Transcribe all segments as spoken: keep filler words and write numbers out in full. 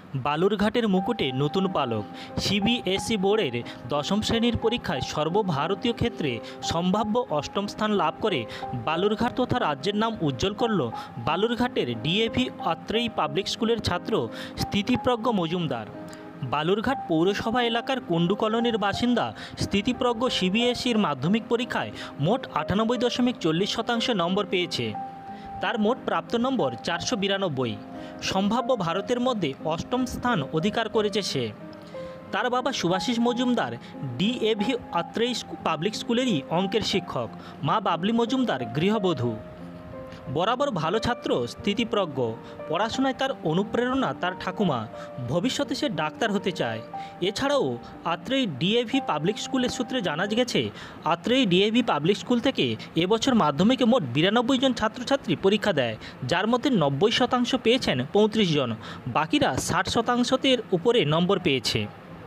বালুরঘাটের মুকুটে নতুন পালক। সিবিএসই বোর্ডের দশম শ্রেণীর পরীক্ষায় সর্বভারতীয় ক্ষেত্রে সম্ভাব্য অষ্টম স্থান লাভ করে বালুরঘাট তথা রাজ্যের নাম উজ্জ্বল করল বালুরঘাটের ডিএভি আত্রেয়ী পাবলিক স্কুলের ছাত্র স্থিতিপ্রজ্ঞ মজুমদার। বালুরঘাট পৌরসভা এলাকার কুণ্ডু কলোনির বাসিন্দা স্থিতিপ্রজ্ঞ সিবিএসইর মাধ্যমিক পরীক্ষায় মোট আটানব্বই দশমিক চল্লিশ শতাংশ নম্বর পেয়েছে। তার মোট প্রাপ্ত নম্বর চারশো বিরানব্বই। সম্ভাব্য ভারতের মধ্যে অষ্টম স্থান অধিকার করেছে সে। তার বাবা সুভাষিস মজুমদার ডিএভি আত্রেয়ী পাবলিক স্কুলেরই অঙ্কের শিক্ষক, মা বাবলি মজুমদার গৃহবধূ। বরাবর ভালো ছাত্র স্থিতিপ্রজ্ঞ। পড়াশোনায় তার অনুপ্রেরণা তার ঠাকুমা। ভবিষ্যতে সে ডাক্তার হতে চায়। এছাড়াও আত্রেয়ী ডিএভি পাবলিক স্কুলের সূত্রে জানা গেছে, আত্রেয়ী ডিএভি পাবলিক স্কুল থেকে এবছর মাধ্যমিকে মোট বিরানব্বই জন ছাত্রছাত্রী পরীক্ষা দেয়, যার মধ্যে নব্বই শতাংশ পেয়েছেন পঁয়ত্রিশ জন, বাকিরা ষাট শতাংশের উপরে নম্বর পেয়েছে।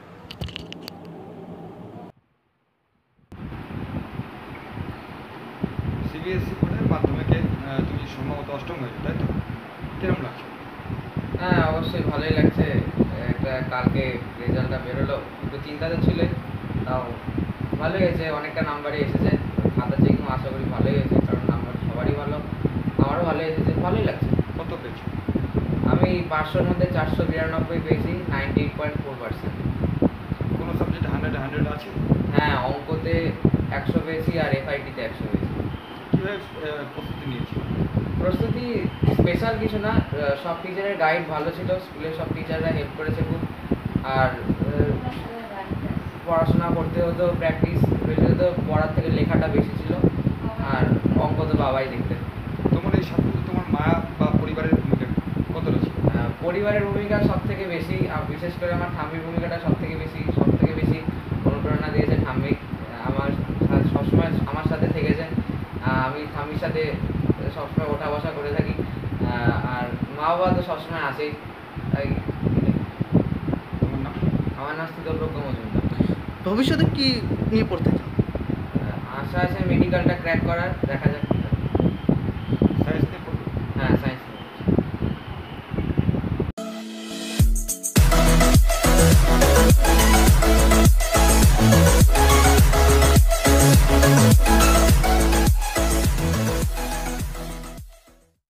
সিবিএসসি বোর্ডের মাধ্যমিকে তুমি সম্ভবত অষ্টম হয়েছে, তাই তো? কিরকম লাগছে? হ্যাঁ, অবশ্যই ভালোই লাগছে। একটা কালকে রেজাল্টটা বেরোলো, একটু চিন্তাতে ছিল, তাও ভালোই হয়েছে, অনেকটা নাম্বারই এসেছে। খাতা চেকিং আশা করি ভালোই হয়েছে, কারণ নাম্বার সবারই ভালো, আমারও ভালোই এসেছে, ভালোই লাগছে। কত পেয়েছো? আমি পাঁচশোর মধ্যে চারশো বিরানব্বই পেয়েছি, ninety eight point four percent. কোনো সাবজেক্ট হান্ড্রেড হান্ড্রেড আছে? হ্যাঁ, অঙ্কতে একশো পেয়েছি আর এফআইটিতে একশো পেয়েছি। কীভাবে প্রস্তুতি নিয়েছি? প্রস্তুতি স্পেশাল কিছু না, সব টিচারের গাইড ভালো ছিল, স্কুলের সব টিচাররা হেল্প করেছে খুব। আর পড়াশোনা করতে হতো, প্র্যাকটিস বেশি হতো, পড়ার থেকে লেখাটা বেশি ছিল। আর অঙ্ক তো বাবাই দেখতেন। তোমার এই সাফল্যে তোমার মা বা পরিবারের ভূমিকা কতটা ছিল? পরিবারের ভূমিকা সব থেকে বেশি, বিশেষ করে আমার ঠাম্মির ভূমিকাটা সব থেকে বেশি সব থেকে বেশি অনুপ্রেরণা দিয়েছে ঠাম্মি। আমার সবসময় আমার সাথে থেকেছে, আমি ঠাম্মির সাথে সবসময় ওঠা বসা করে থাকি। আর মা বাবা তো সবসময় আছেই। তাই তোমার নাম? আমার নাম স্থিতপ্রজ্ঞ মজুমদার। ভবিষ্যতে কি নিয়ে পড়তে চাও? আশা আছে মেডিকেলটা ক্র্যাক করার, দেখা যাক।